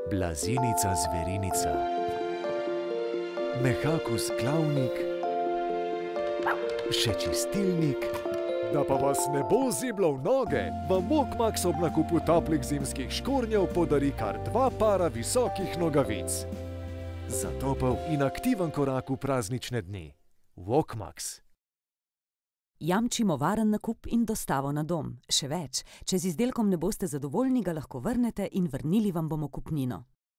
Blazinica zverinica, Mehakus klavnik, še čistilnik. Da pa vas ne bo ziblo v noge, vam Walkmax ob nakupu toplih zimskih škornjev podari kar 2 para visokih nogavic. Za topel in aktiven korak v praznične dni. Walkmax. Jamčimo varen nakup in dostavo na dom. Še več, če z izdelkom ne boste zadovoljni, ga lahko vrnete in vrnili vam bomo kupnino.